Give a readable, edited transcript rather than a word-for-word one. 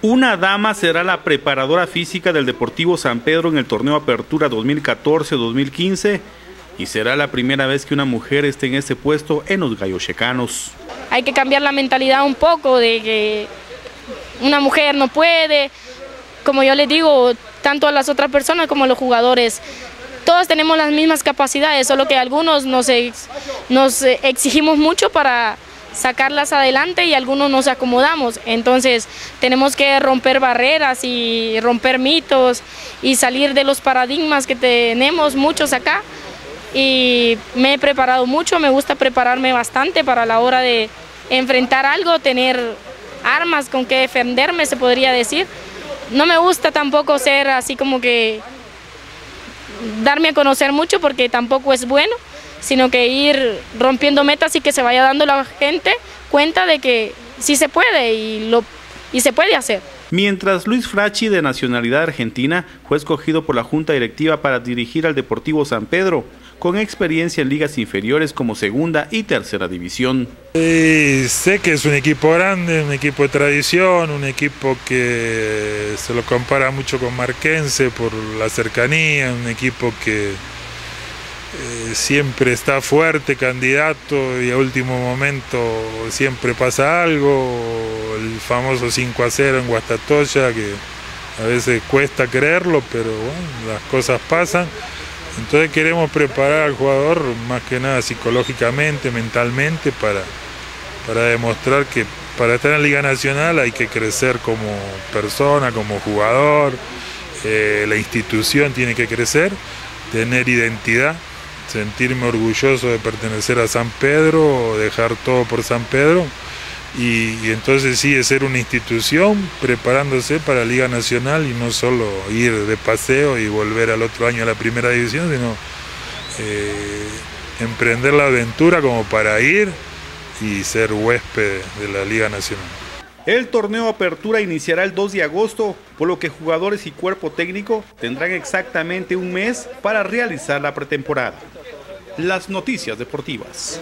Una dama será la preparadora física del Deportivo San Pedro en el torneo Apertura 2014-2015 y será la primera vez que una mujer esté en este puesto en los gallochecanos. Hay que cambiar la mentalidad un poco de que una mujer no puede, como yo les digo, tanto a las otras personas como a los jugadores. Todos tenemos las mismas capacidades, solo que algunos nos exigimos mucho para sacarlas adelante y algunos nos acomodamos. Entonces tenemos que romper barreras y romper mitos y salir de los paradigmas que tenemos muchos acá. Y me he preparado mucho, me gusta prepararme bastante para la hora de enfrentar algo, tener armas con que defenderme, se podría decir. No me gusta tampoco ser así como que darme a conocer mucho porque tampoco es bueno, sino que ir rompiendo metas y que se vaya dando la gente cuenta de que sí se puede y se puede hacer. Mientras Luis Fracci, de nacionalidad argentina, fue escogido por la Junta Directiva para dirigir al Deportivo San Pedro, con experiencia en ligas inferiores como segunda y tercera división. Sé que es un equipo grande, un equipo de tradición, un equipo que se lo compara mucho con Marquense por la cercanía, un equipo que siempre está fuerte, candidato, y a último momento siempre pasa algo, el famoso 5-0 en Guastatoya, que a veces cuesta creerlo, pero bueno, las cosas pasan. Entonces queremos preparar al jugador más que nada psicológicamente, mentalmente, para demostrar que para estar en Liga Nacional hay que crecer como persona, como jugador, la institución tiene que crecer, tener identidad, sentirme orgulloso de pertenecer a San Pedro, dejar todo por San Pedro, y entonces sí, es ser una institución preparándose para Liga Nacional y no solo ir de paseo y volver al otro año a la primera división, sino emprender la aventura como para ir y ser huésped de la Liga Nacional. El torneo Apertura iniciará el 2 de agosto, por lo que jugadores y cuerpo técnico tendrán exactamente un mes para realizar la pretemporada. Las noticias deportivas.